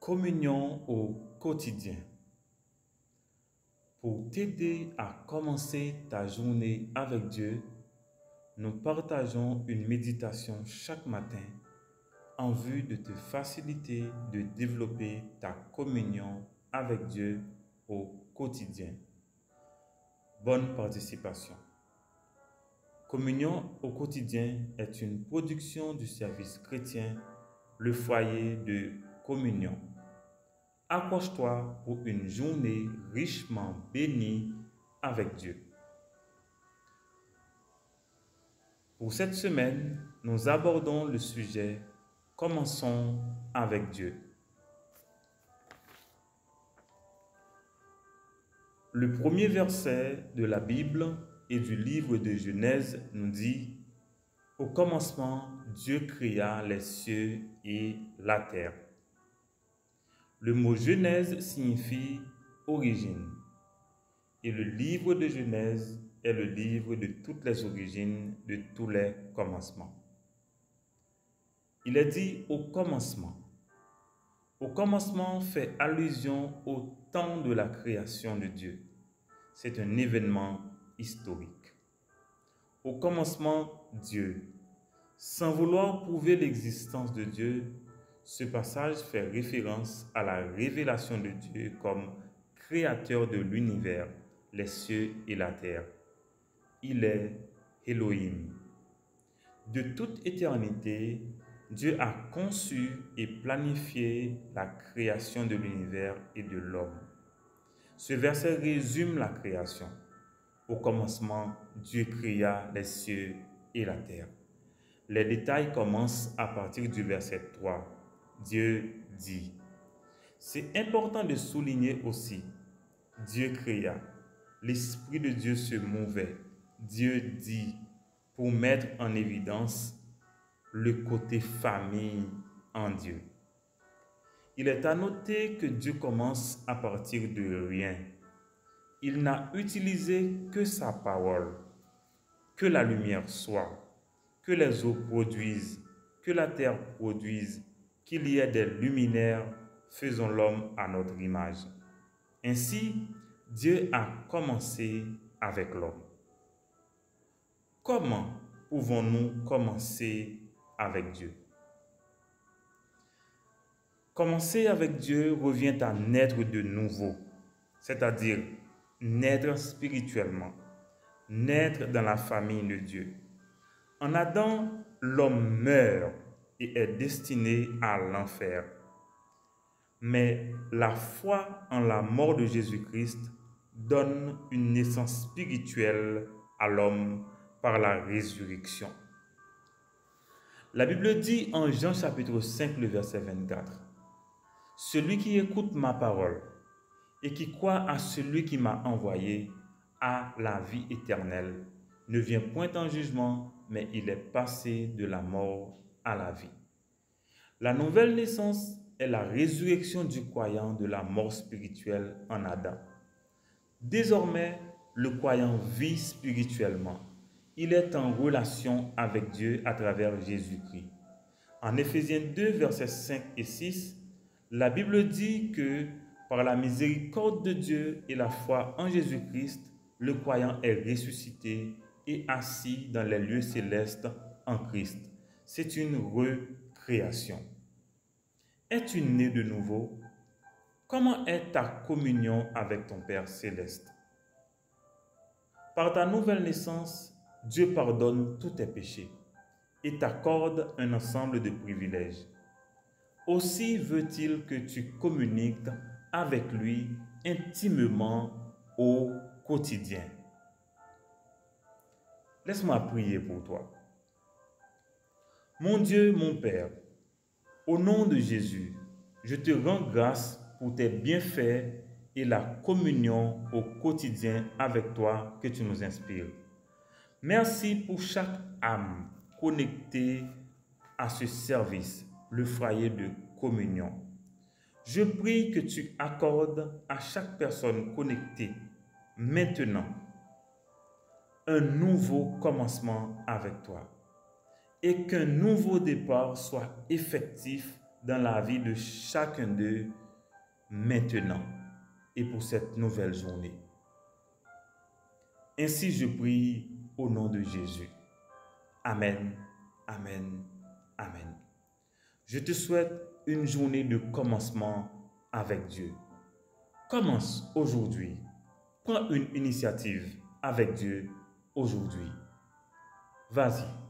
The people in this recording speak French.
Communion au quotidien. Pour t'aider à commencer ta journée avec Dieu, nous partageons une méditation chaque matin en vue de te faciliter de développer ta communion avec Dieu au quotidien. Bonne participation. Communion au quotidien est une production du service chrétien, le foyer de communion. Accroche-toi pour une journée richement bénie avec Dieu. Pour cette semaine, nous abordons le sujet « Commençons avec Dieu ». Le premier verset de la Bible et du livre de Genèse nous dit « Au commencement, Dieu créa les cieux et la terre ». Le mot Genèse signifie origine. Et le livre de Genèse est le livre de toutes les origines, de tous les commencements. Il est dit au commencement. Au commencement fait allusion au temps de la création de Dieu. C'est un événement historique. Au commencement, Dieu. Sans vouloir prouver l'existence de Dieu, ce passage fait référence à la révélation de Dieu comme créateur de l'univers, les cieux et la terre. Il est Elohim. De toute éternité, Dieu a conçu et planifié la création de l'univers et de l'homme. Ce verset résume la création. Au commencement, Dieu créa les cieux et la terre. Les détails commencent à partir du verset 3. Dieu dit. C'est important de souligner aussi, Dieu créa. L'Esprit de Dieu se mouvait. Dieu dit, pour mettre en évidence le côté famille en Dieu. Il est à noter que Dieu commence à partir de rien. Il n'a utilisé que sa parole. Que la lumière soit, que les eaux produisent, que la terre produise, qu'il y ait des luminaires, faisons l'homme à notre image. Ainsi, Dieu a commencé avec l'homme. Comment pouvons-nous commencer avec Dieu? Commencer avec Dieu revient à naître de nouveau, c'est-à-dire naître spirituellement, naître dans la famille de Dieu. En Adam, l'homme meurt et est destiné à l'enfer. Mais la foi en la mort de Jésus-Christ donne une naissance spirituelle à l'homme par la résurrection. La Bible dit en Jean chapitre 5, le verset 24, « Celui qui écoute ma parole et qui croit à celui qui m'a envoyé a la vie éternelle, ne vient point en jugement, mais il est passé de la mort à la vie. » La nouvelle naissance est la résurrection du croyant de la mort spirituelle en Adam. Désormais, le croyant vit spirituellement. Il est en relation avec Dieu à travers Jésus-Christ. En Éphésiens 2, versets 5 et 6, la Bible dit que par la miséricorde de Dieu et la foi en Jésus-Christ, le croyant est ressuscité et assis dans les lieux célestes en Christ. C'est une recréation. Es-tu né de nouveau? Comment est ta communion avec ton Père céleste? Par ta nouvelle naissance, Dieu pardonne tous tes péchés et t'accorde un ensemble de privilèges. Aussi veut-il que tu communiques avec lui intimement au quotidien. Laisse-moi prier pour toi. Mon Dieu, mon Père, au nom de Jésus, je te rends grâce pour tes bienfaits et la communion au quotidien avec toi que tu nous inspires. Merci pour chaque âme connectée à ce service, le foyer de communion. Je prie que tu accordes à chaque personne connectée maintenant un nouveau commencement avec toi et qu'un nouveau départ soit effectif dans la vie de chacun d'eux maintenant et pour cette nouvelle journée. Ainsi je prie au nom de Jésus. Amen, amen, amen. Je te souhaite une journée de commencement avec Dieu. Commence aujourd'hui. Prends une initiative avec Dieu aujourd'hui. Vas-y.